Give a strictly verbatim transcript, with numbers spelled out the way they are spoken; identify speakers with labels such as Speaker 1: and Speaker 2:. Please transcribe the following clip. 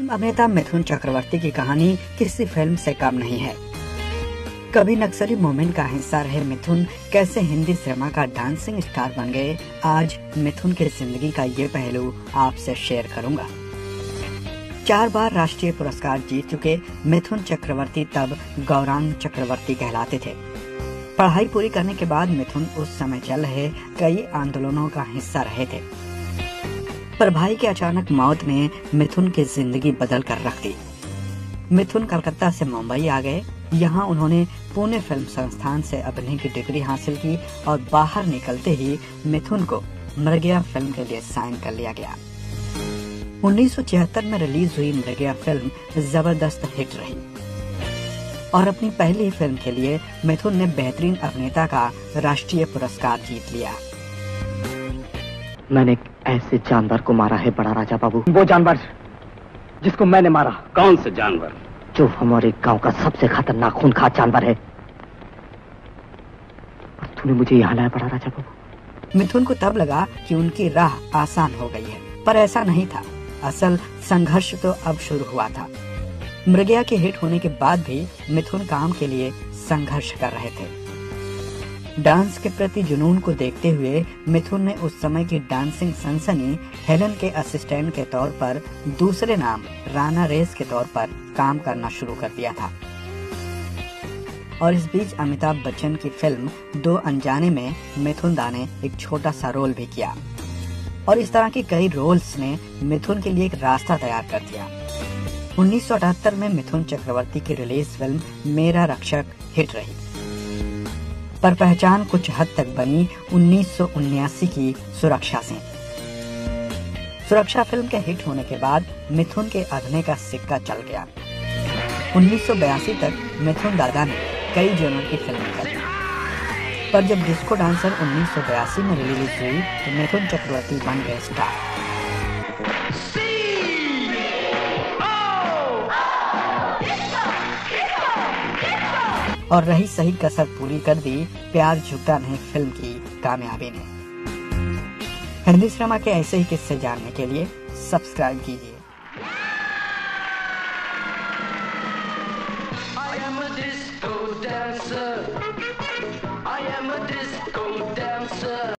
Speaker 1: Film अभिनेता मिथुन चक्रवर्ती की कहानी किसी फिल्म से कम नहीं है। कभी नक्सली मूवमेंट का हिस्सा रहे मिथुन कैसे हिंदी सिनेमा का डांसिंग स्टार बन गए, आज मिथुन की जिंदगी का ये पहलू आपसे शेयर करूंगा। चार बार राष्ट्रीय पुरस्कार जीत चुके मिथुन चक्रवर्ती तब गौरांग चक्रवर्ती कहलाते थे। पढ़ाई पूरी करने के बाद मिथुन उस समय चल रहे कई आंदोलनों का हिस्सा रहे थे, पर भाई की अचानक मौत ने मिथुन की जिंदगी बदल कर रख दी। मिथुन कलकत्ता से मुंबई आ गए। यहाँ उन्होंने पुणे फिल्म संस्थान से अभिनय की डिग्री हासिल की और बाहर निकलते ही मिथुन को मृगया फिल्म के लिए साइन कर लिया गया। उन्नीस सौ छिहत्तर में रिलीज हुई मृगया फिल्म जबरदस्त हिट रही और अपनी पहली फिल्म के लिए मिथुन ने बेहतरीन अभिनेता का राष्ट्रीय पुरस्कार जीत लिया।
Speaker 2: मैंने ऐसे जानवर को मारा है बड़ा राजा बाबू, वो जानवर जिसको मैंने मारा।
Speaker 3: कौन से जानवर?
Speaker 2: जो हमारे गांव का सबसे खतरनाक खूंखार जानवर है। और तूने मुझे यहाँ लाया बड़ा राजा बाबू।
Speaker 1: मिथुन को तब लगा कि उनकी राह आसान हो गई है, पर ऐसा नहीं था। असल संघर्ष तो अब शुरू हुआ था। मृगया के हिट होने के बाद भी मिथुन काम के लिए संघर्ष कर रहे थे। डांस के प्रति जुनून को देखते हुए मिथुन ने उस समय की डांसिंग सनसनी हेलन के असिस्टेंट के तौर पर दूसरे नाम राना रेस के तौर पर काम करना शुरू कर दिया था। और इस बीच अमिताभ बच्चन की फिल्म दो अनजाने में मिथुन दा ने एक छोटा सा रोल भी किया और इस तरह के कई रोल्स ने मिथुन के लिए एक रास्ता तैयार कर दिया। उन्नीस सौ अठहत्तर में मिथुन चक्रवर्ती की रिलीज फिल्म मेरा रक्षक हिट रही, पर पहचान कुछ हद तक बनी उन्नीस सौ उन्यासी की सुरक्षा से। सुरक्षा फिल्म के हिट होने के बाद मिथुन के अभिनय का सिक्का चल गया। उन्नीस सौ बयासी तक मिथुन दादा ने कई जनों की फिल्में करी, पर जब डिस्को डांसर उन्नीस सौ बयासी में रिलीज हुई तो मिथुन चक्रवर्ती बन गए स्टार। और रही सही कसर पूरी कर दी प्यार झुकता नहीं फिल्म की कामयाबी ने। हिंदी सिनेमा के ऐसे ही किस्से जानने के लिए सब्सक्राइब कीजिए। I am a disco dancer. I am a disco dancer.